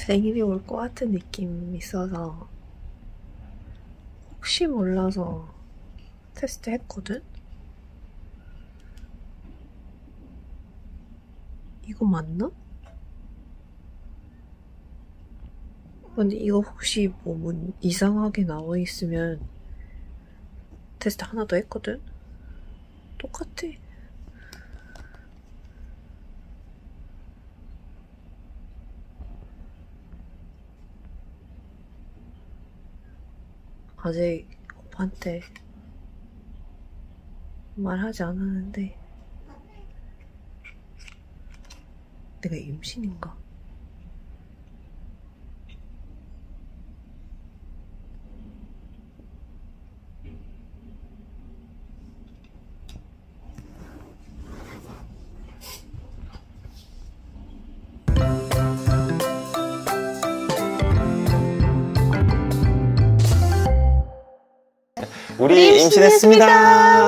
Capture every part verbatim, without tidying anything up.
생일이 올 것 같은 느낌이 있어서 혹시 몰라서 테스트 했거든? 이거 맞나? 근데 이거 혹시 뭐, 뭐 이상하게 나와 있으면 테스트 하나 더 했거든? 똑같아. 아직 오빠한테 말하지 않았는데 내가 임신인가? 우리 임신했습니다.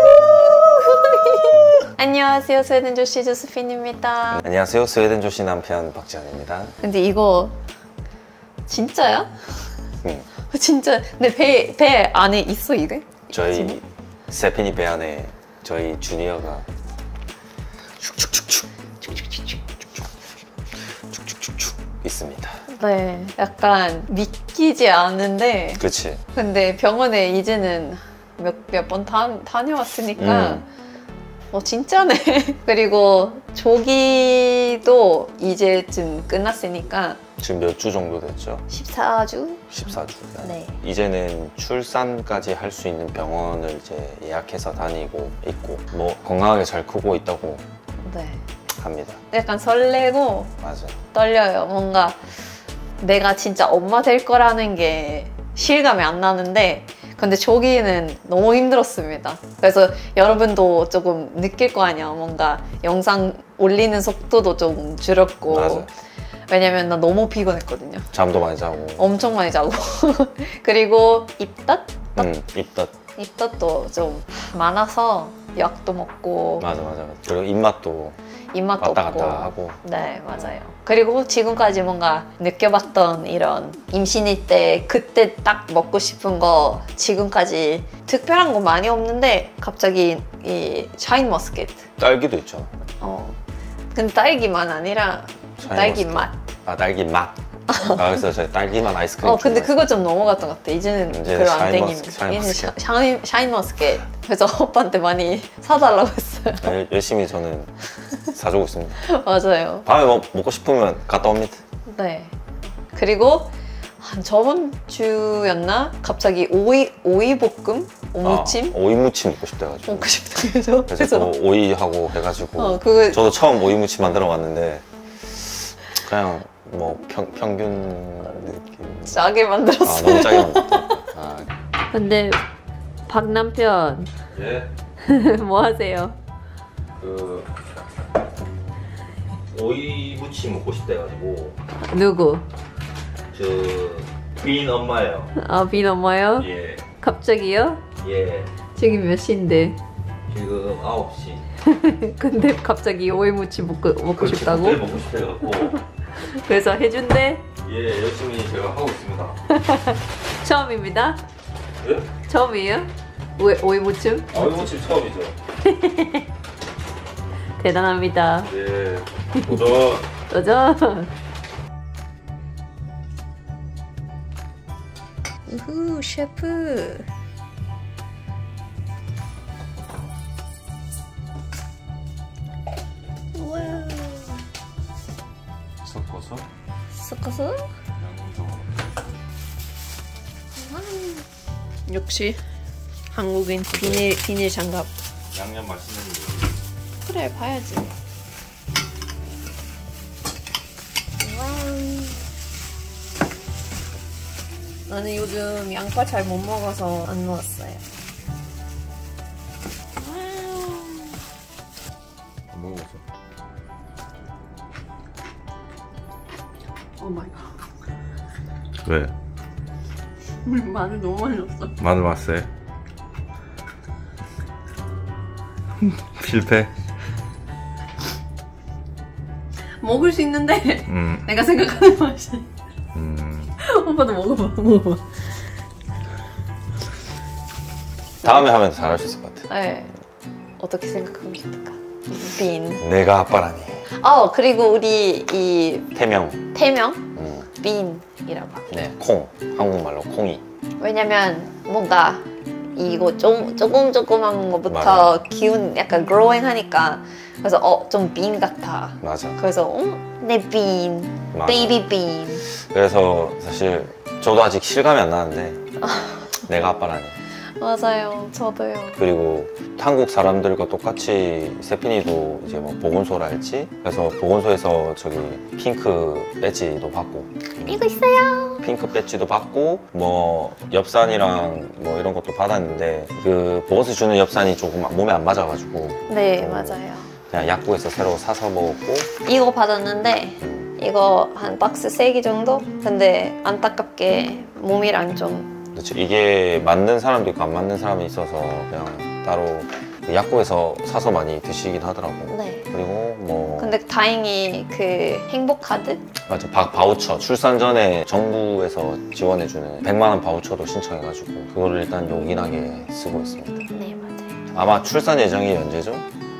안녕하세요, 스웨덴 조씨 조스핀입니다. 안녕하세요, 스웨덴 조씨 남편 박지현입니다. 근데 이거 진짜야? 응. 진짜 내 배, 배 안에 있어 이게? 저희 지금? 세핀이 배 안에 저희 주니어가 축축축축 축축축축 있습니다. 네, 약간 믿기지 않는데. 그렇지. 근데 병원에 이제는 몇 몇 번 다녀왔으니까 음. 어 진짜네. 그리고 조기도 이제쯤 끝났으니까 지금 몇 주 정도 됐죠? 십사 주? 십사 주. 네. 이제는 출산까지 할 수 있는 병원을 이제 예약해서 다니고 있고 뭐 건강하게 잘 크고 있다고 네. 합니다. 약간 설레고 맞아. 떨려요. 뭔가 내가 진짜 엄마 될 거라는 게 실감이 안 나는데 근데 조기는 너무 힘들었습니다. 그래서 여러분도 조금 느낄 거 아니야. 뭔가 영상 올리는 속도도 좀 줄었고. 맞아. 왜냐면 나 너무 피곤했거든요. 잠도 많이 자고 엄청 많이 자고. 그리고 입덧? 응, 입덧. 입덧도 좀 많아서 약도 먹고 맞아 맞아. 그리고 입맛도 입맛도 왔다 없고. 갔다 하고. 네, 맞아요. 그리고 지금까지 뭔가 느껴봤던 이런 임신일 때 그때 딱 먹고 싶은 거 지금까지 특별한 거 많이 없는데 갑자기 이 샤인머스켓. 딸기도 있죠. 어. 근데 딸기만 아니라 딸기 맛. 아, 딸기 맛. 아, 그래서 저희 딸기맛 아이스크림. 어, 근데 그거 좀 넘어갔던 것 같아. 이제는 이제 별로 안 샤인머스- 땡깁니다. 샤인머스켓. 이제는 샤- 샤인, 샤인머스켓. 그래서 오빠한테 많이 사달라고 했어요. 아, 열심히 저는 사주고 있습니다. 맞아요. 밤에 뭐 먹고 싶으면 갔다 옵니다. 네. 그리고 한 저번 주였나? 갑자기 오이, 오이 볶음? 오무침? 아, 오이 무침 먹고 싶대가지고. 먹고 싶다. 그래서, 그래서 또 오이하고 해가지고. 어, 그거 저도 처음 오이 무침 만들어 봤는데 그냥 뭐 평, 평균 느낌. 짜게 아, 만들었어요. 너무 짜게 만들었다. 아, 근데 박 남편 예. 뭐 하세요? 그 오이 무침 먹고 싶대가지고 누구? 저빈 엄마요. 아, 빈 엄마요? 예. 갑자기요? 예. 지금 몇 시인데? 지금 아홉 시. 근데 갑자기 오이무침 먹고, 먹고 싶다고? 먹고 싶대갖고 그래서 해준대? 예 열심히 제가 하고 있습니다. 처음입니다. 예? 처음이에요? 오이, 오이무침? 아 이모침 처음이죠. 대단합니다. 예. 도전. 도전! 우후, 셰프! 우와! 섞어서 섞어서? 역시 한국인 비닐, 비닐 장갑. 양념 맛있는 그래, 봐야지. 나는 요즘 양파 잘 못 먹어서 안 넣었어요. 안 먹어봤어. 오 마이 갓. 왜? 마늘 너무 많이 넣었어. 마늘 맛세? 실패. 먹을 수 있는데 음. 내가 생각하는 맛이. 음. 오빠도 먹어봐, 먹어봐. 다음에 하면 잘할 수 있을 것 같아. 네. 어떻게 생각하면 좋을까? 빈. 내가 아빠라니. 어, 그리고 우리 이 태명. 태명 음. 빈이라고 합니다. 네, 콩. 한국말로 콩이. 왜냐면 뭔가 이거 좀 조금 조그만 거부터 맞아. 기운 약간 growing 하니까 그래서 어, 좀 빈 같아. 맞아. 그래서 음, 내 빈, 맞아. 베이비 빈. 그래서 사실 저도 아직 실감이 안 나는데 내가 아빠라니. 맞아요, 저도요. 그리고 한국 사람들과 똑같이 세핀이도 이제 뭐 보건소랄지 그래서 보건소에서 저기 핑크 배지도 받고 이거 있어요. 핑크 배지도 받고 뭐 엽산이랑 뭐 이런 것도 받았는데 그 보건소 주는 엽산이 조금 몸에 안 맞아가지고 네, 어, 맞아요. 그냥 약국에서 새로 사서 먹었고 이거 받았는데 음, 이거 한 박스 세 개 정도? 근데 안타깝게 몸이랑 좀 그렇죠. 이게 맞는 사람도 있고 안 맞는 사람이 있어서 그냥 따로 그 약국에서 사서 많이 드시긴 하더라고. 네. 그리고 뭐 근데 다행히 그 행복 카드? 맞아 바, 바우처 출산 전에 정부에서 지원해주는 백만 원 바우처도 신청해가지고 그거를 일단 요긴하게 쓰고 있습니다. 네, 맞아요. 아마 출산 예정이 언제죠?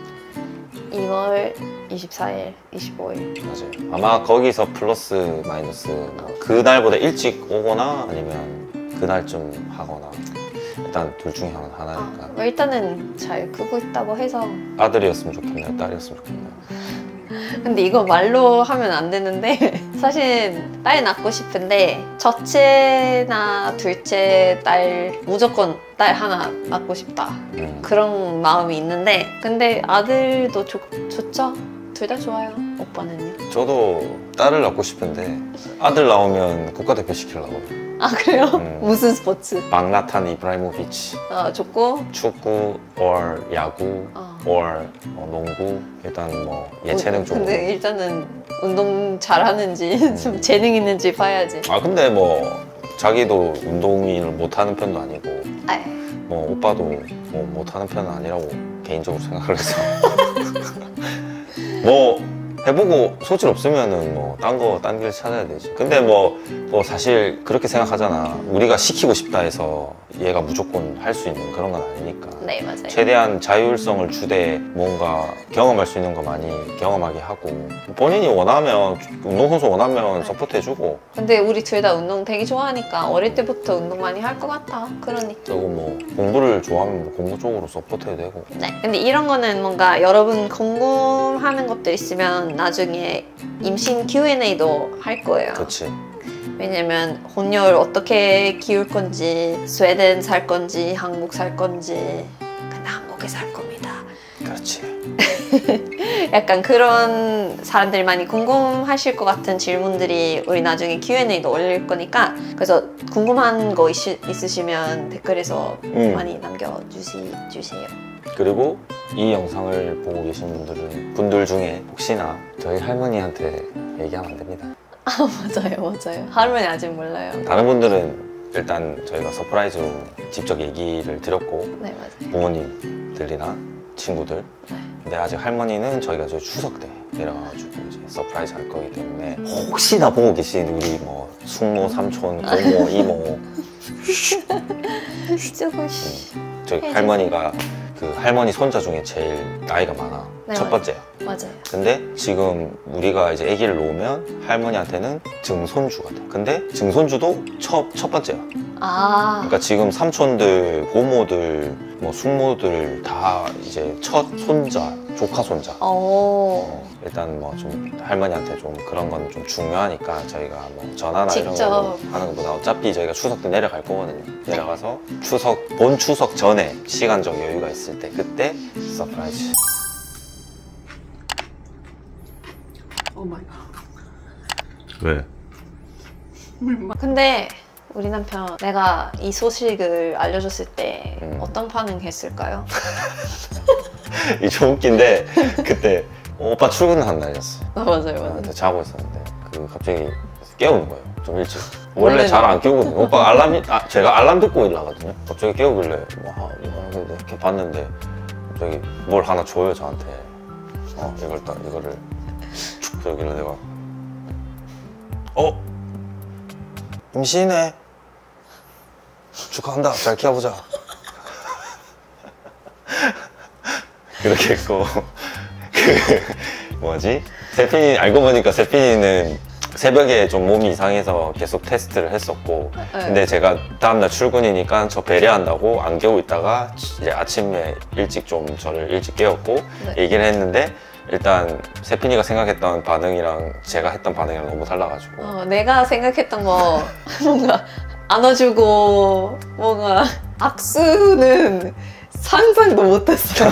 이월 이십사일, 이십오일. 맞아요. 아마 거기서 플러스 마이너스 뭐 그날보다 일찍 오거나 아니면 그날쯤 하거나 일단 둘 중에 하나, 하나니까 아, 뭐 일단은 잘 크고 있다고 해서. 아들이었으면 좋겠네요 딸이었으면 좋겠네요. 근데 이거 말로 하면 안 되는데 사실 딸 낳고 싶은데 첫째나 둘째 딸 무조건 딸 하나 낳고 싶다 음. 그런 마음이 있는데 근데 아들도 좋, 좋죠? 둘 다 좋아요. 오빠는요? 저도 딸을 낳고 싶은데 아들 나오면 국가대표 시키려고 아 그래요? 음. 무슨 스포츠? 박나탄 이브라이모비치 어, 좋고 축구, or 야구, 어. or 어, 농구 일단 뭐 예체능 쪽으로 근데 일단은 운동 잘하는지 음. 좀 재능 있는지 봐야지. 아 근데 뭐 자기도 운동을 못하는 편도 아니고 아, 뭐 오빠도 뭐 못하는 편은 아니라고 개인적으로 생각을 해서 뭐 해보고 소질 없으면은 뭐 딴 거 딴 길 찾아야 되지. 근데 뭐, 뭐 사실 그렇게 생각하잖아. 우리가 시키고 싶다 해서 얘가 무조건 할 수 있는 그런 건 아니니까. 네 맞아요. 최대한 자율성을 주되 뭔가 경험할 수 있는 거 많이 경험하게 하고 본인이 원하면 운동선수 원하면 서포트해주고 근데 우리 둘 다 운동 되게 좋아하니까 어릴 때부터 운동 많이 할 것 같아. 그런 느낌. 그리고 뭐 공부를 좋아하면 뭐 공부 쪽으로 서포트해도 되고 네. 근데 이런 거는 뭔가 여러분 궁금하는 것들 있으면 나중에 임신 큐 앤 에이도 할 거예요. 그렇지. 왜냐면 혼혈 어떻게 키울 건지, 스웨덴 살 건지, 한국 살 건지, 근데 한국에 살 겁니다. 그렇지. 약간 그런 사람들이 많이 궁금하실 것 같은 질문들이 우리 나중에 큐 앤 에이도 올릴 거니까 그래서 궁금한 거 있, 있으시면 댓글에서 음. 많이 남겨주세요. 그리고 이 영상을 보고 계신 분들은 분들 중에 혹시나 저희 할머니한테 얘기하면 안 됩니다. 아 맞아요 맞아요. 할머니 아직 몰라요. 다른 분들은 일단 저희가 서프라이즈로 직접 얘기를 드렸고 네 맞아요. 부모님들이나 친구들 네. 근데 아직 할머니는 저희가 저 추석 때 내려가가지고 이제 서프라이즈 할 거기 때문에 혹시나 보고 계신 우리 뭐 숙모, 삼촌, 고모, 이모 조금 씨. 저희 해줘. 할머니가 그 할머니 손자 중에 제일 나이가 많아. 네, 첫 번째야. 맞아요. 근데 지금 우리가 이제 아기를 놓으면 할머니한테는 증손주가 돼. 근데 증손주도 첫, 첫 번째야. 아 그러니까 지금 삼촌들, 고모들, 뭐 숙모들 다 이제 첫 손자, 조카 손자. 오. 어, 일단 뭐 좀 할머니한테 좀 그런 건 좀 중요하니까 저희가 뭐 전화나 직접. 이런 거 하는 것보다 어차피 저희가 추석 때 내려갈 거거든요. 내려가서 추석 본 추석 전에 시간적 여유가 있을 때 그때 서프라이즈. 오 마이 갓. 왜? 근데 우리 남편 내가 이 소식을 알려줬을 때 음. 어떤 반응했을까요? 이게 좀 웃긴데 그때 오빠 출근한 날이었어. 아, 맞아요 아, 맞아요. 근데 자고 있었는데 그 갑자기 깨우는 거예요. 좀 일찍. 원래 원래는- 잘 안 깨우거든요. 오빠 알람이 아 제가 알람 듣고 일어나거든요. 갑자기 깨우길래 뭐 아, 뭐, 이렇게 봤는데 갑자기 뭘 하나 줘요 저한테. 어 이걸 딱 이거를 그러길래 내가 어? 임신해? 축하한다. 잘 키워보자. 그렇게 했고 그 뭐지? 세핀이 알고 보니까 세핀이는 새벽에 좀 몸이 이상해서 계속 테스트를 했었고 네. 근데 제가 다음날 출근이니까 저 배려한다고 안 깨우고 있다가 이제 아침에 일찍 좀 저를 일찍 깨웠고 네. 얘기를 했는데 일단 세핀이가 생각했던 반응이랑 제가 했던 반응이랑 너무 달라가지고 어, 내가 생각했던 거 뭔가 안아주고 뭔가 악수는 상상도 못했어.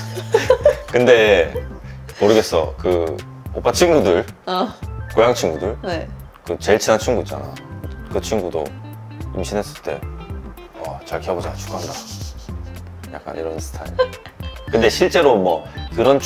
근데 모르겠어. 그 오빠 친구들 어, 고향 친구들 네. 그 제일 친한 친구 있잖아. 그 친구도 임신했을 때 어, 잘 키워보자 축하한다 약간 이런 스타일. 근데 실제로 뭐 그런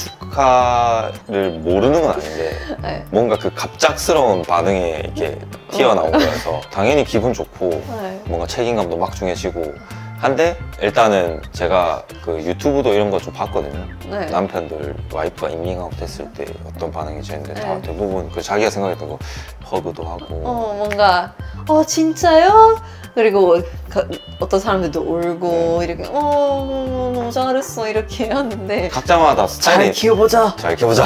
축하를 모르는 건 아닌데 네. 뭔가 그 갑작스러운 반응에 이렇게 튀어나온 거여서 당연히 기분 좋고 네. 뭔가 책임감도 막중해지고 한데 일단은 제가 그 유튜브도 이런 거 좀 봤거든요. 네. 남편들 와이프가 임신하고 됐을 때 어떤 반응이지 했는데 다 네. 대부분 그 자기가 생각했던 거 허그도 하고 어, 뭔가 어 진짜요? 그리고 그, 어떤 사람들도 울고 이렇게 어 너무 잘했어 이렇게 하는데 각자마다 스타일이 잘 키워보자. 잘 키워보자.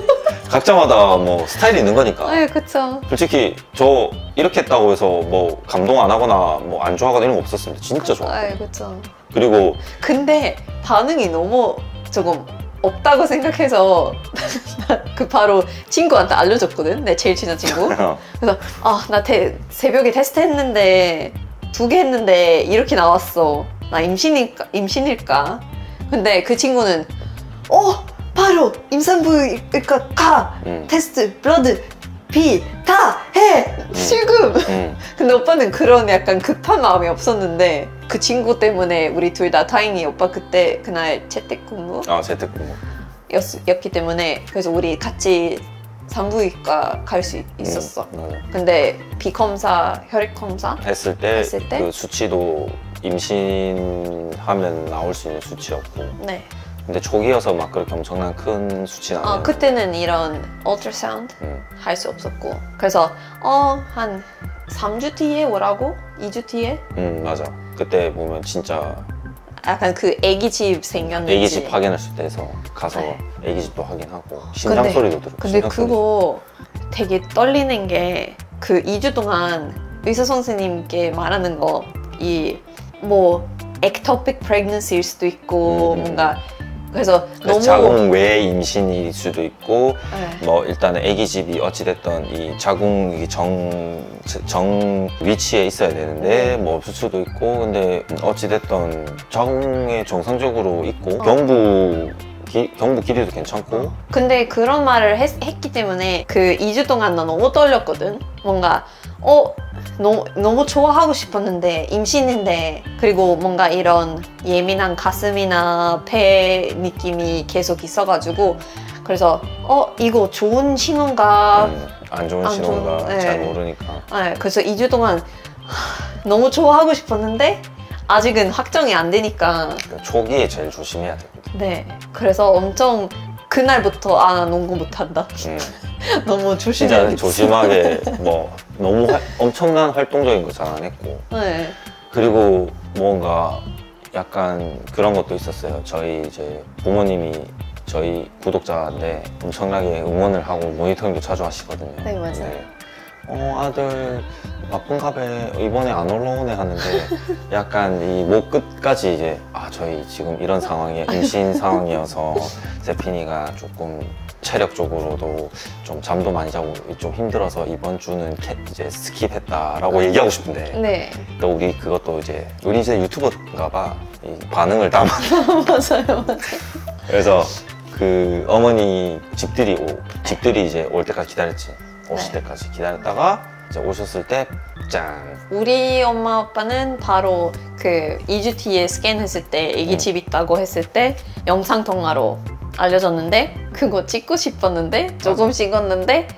각자마다 뭐 스타일이 있는 거니까. 네, 그쵸. 솔직히 저 이렇게 했다고 해서 뭐 감동 안 하거나 뭐 안 좋아하거나 이런 거 없었습니다. 진짜 좋아. 네, 그쵸. 그리고 근데 반응이 너무 조금 없다고 생각해서 그 바로 친구한테 알려줬거든. 내 제일 친한 친구. 그래서 아, 나 테, 새벽에 테스트 했는데 두 개 했는데 이렇게 나왔어. 나 임신일까? 임신일까? 근데 그 친구는 어 바로 임산부일까? 가 음. 테스트 블러드 비 다 해 지금. 음. 근데 오빠는 그런 약간 급한 마음이 없었는데 그 친구 때문에 우리 둘 다 다행히 오빠 그때 그날 재택근무 아 재택근무. 였기 때문에 그래서 우리 같이 산부인과 갈 수 있었어. 음, 맞아. 근데 비검사, 혈액검사 했을 때 했을 때? 그 수치도 임신하면 나올 수 있는 수치였고 네. 근데 초기여서 막 그렇게 엄청난 큰 수치는 아, 아니었는데 그때는 이런 ultrasound 음. 할 수 없었고 그래서 어, 한 삼 주 뒤에 오라고? 이 주 뒤에? 음 맞아. 그때 보면 진짜 약간 그 애기 집 생겼는지 애기 집 확인했을 때에서 가서 네. 애기 집도 확인하고 심장 근데- 소리도 들고 근데 심장 소리. 그거 되게 떨리는 게 그 이 주 동안 의사 선생님께 말하는 거 이 뭐 ectopic pregnancy일 수도 있고 음, 음. 뭔가 그래서 그래서 너무 자궁 외 임신일 수도 있고 네. 뭐 일단은 아기 집이 어찌됐든 이 자궁 정, 정 위치에 있어야 되는데 뭐 없을 수도 있고 근데 어찌됐든 자궁에 정상적으로 있고 어. 경부 기, 경부 길이도 괜찮고 근데 그런 말을 했, 했기 때문에 그 이 주 동안 나 너무 떨렸거든. 뭔가 어 너무, 너무 좋아하고 싶었는데 임신인데 그리고 뭔가 이런 예민한 가슴이나 배 느낌이 계속 있어가지고 그래서 어 이거 좋은 신호인가 음, 안 좋은 안 신호가 좋은- 네. 잘 모르니까 네, 그래서 이 주 동안 하, 너무 좋아하고 싶었는데 아직은 확정이 안 되니까 그러니까 초기에 제일 조심해야 되거든. 네 그래서 엄청 그날부터 아 나 농구 못한다 음. 너무 진짜 조심해야겠어. 조심하게 뭐 너무 활- 엄청난 활동적인 거 잘 안 했고 네. 그리고 뭔가 약간 그런 것도 있었어요. 저희 이제 부모님이 저희 구독자인데 엄청나게 응원을 하고 모니터링도 자주 하시거든요. 네, 맞아요. 근데 어 아들 바쁜가 봐 이번에 안 올라오네 하는데 약간 이 목 끝까지 이제 아 저희 지금 이런 상황에 임신 상황이어서 세핀이가 조금 체력적으로도 좀 잠도 많이 자고 좀 힘들어서 이번 주는 캐, 이제 스킵했다라고 얘기하고 싶은데 네. 또 우리 그것도 이제 우리 이제 유튜버인가 봐 이 반응을 담아 맞아요, 맞아요. 그래서 그 어머니 집들이 오 집들이 이제 올 때까지 기다렸지 오실 네. 때까지 기다렸다가 이제 오셨을 때 짠 우리 엄마 아빠는 바로 그 이 주 뒤에 스캔했을 때 애기 음. 집 있다고 했을 때 영상 통화로 알려줬는데 그거 찍고 싶었는데 조금 찍었는데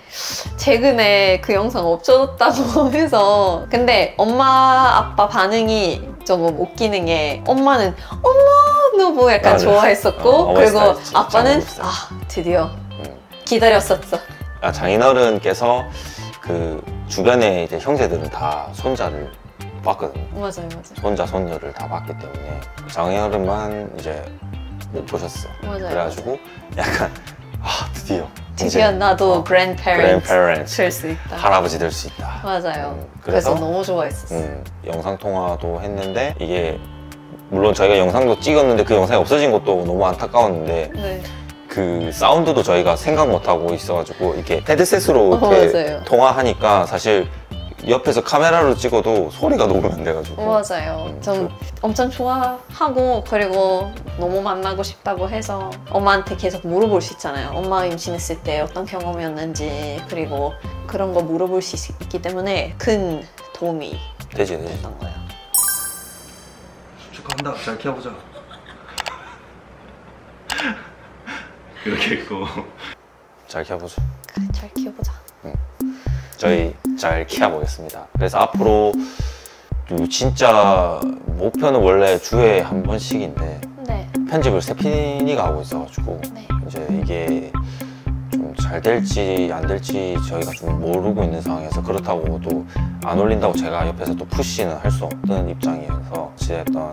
최근에 그 영상 없어졌다고 해서 근데 엄마 아빠 반응이 조금 웃기는 게 엄마는 엄마 너무 약간 맞아. 좋아했었고 어, 어머니 그리고 스타일이지. 아빠는 장국 스타일. 아 드디어 음. 기다렸었어 아, 장인어른께서 그 주변에 이제 형제들은 다 손자를 봤거든요. 맞아요, 맞아요. 손자 손녀를 다 봤기 때문에 장인어른만 이제 못 보셨어. 맞아요. 그래가지고 약간 아 드디어 드디어 나도 어, grandparent grandparent 될 수 있다. 할아버지 될 수 있다. 맞아요. 음, 그래서, 그래서 너무 좋아했었어. 음, 영상 통화도 했는데 이게 물론 저희가 영상도 찍었는데 그 영상이 없어진 것도 너무 안타까웠는데 네. 그 사운드도 저희가 생각 못 하고 있어가지고 이렇게 헤드셋으로 이렇게 맞아요. 통화하니까 사실 옆에서 카메라로 찍어도 소리가 녹음 안 돼가지고 맞아요. 음, 좀 엄청 좋아하고 그리고 너무 만나고 싶다고 해서 엄마한테 계속 물어볼 수 있잖아요. 엄마 임신했을 때 어떤 경험이었는지 그리고 그런 거 물어볼 수 있기 때문에 큰 도움이 되지 되지. 됐던 거예요. 축하한다. 잘 키워보자. 이렇게 있고. 잘 키워보죠. 그래, 잘 키워보자. 저희 잘 키워보겠습니다. 그래서 앞으로 진짜 목표는 원래 주에 한 번씩인데 네. 편집을 세핀이가 하고 있어가지고 네. 이제 이게 좀 잘 될지 안 될지 저희가 좀 모르고 있는 상황에서 그렇다고 또 안 올린다고 제가 옆에서 또 푸시는 할 수 없는 입장이어서 어찌됐든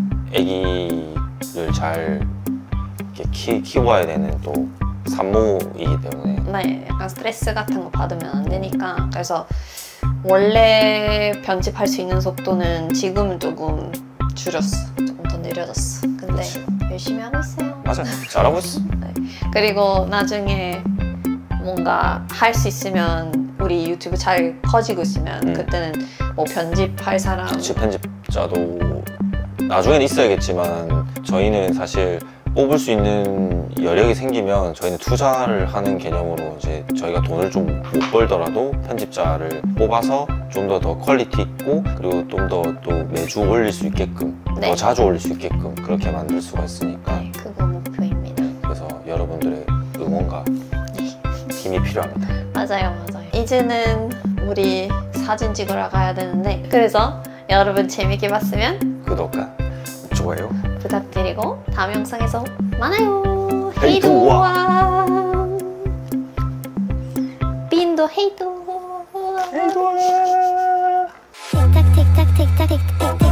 아기를 잘 이렇게 키, 키워야 되는 또 산모이기 때문에 네, 약간 스트레스 같은 거 받으면 안 되니까 그래서 원래 편집할 수 있는 속도는 지금은 조금 줄였어. 조금 더 느려졌어. 근데 그치. 열심히 하고 있어요. 맞아 잘하고 있어. 그리고 나중에 뭔가 할 수 있으면 우리 유튜브 잘 커지고 있으면 음. 그때는 뭐 편집할 사람 그치 편집자도 나중에는 있어야겠지만 저희는 사실 뽑을 수 있는 여력이 생기면 저희는 투자를 하는 개념으로 이제 저희가 돈을 좀 못 벌더라도 편집자를 뽑아서 좀 더 더 퀄리티 있고 그리고 좀 더 또 매주 올릴 수 있게끔 네. 더 자주 올릴 수 있게끔 그렇게 만들 수가 있으니까 네, 그거 목표입니다. 그래서 여러분들의 응원과 힘이 필요합니다. 맞아요, 맞아요. 이제는 우리 사진 찍으러 가야 되는데 그래서 여러분 재밌게 봤으면 구독과 좋아요 부탁드리고 다음 영상에서 만나요. 헤이도와. 헤이도와 빈도 헤이도 헤이도와. 틱탁 틱탁 틱탁 틱탁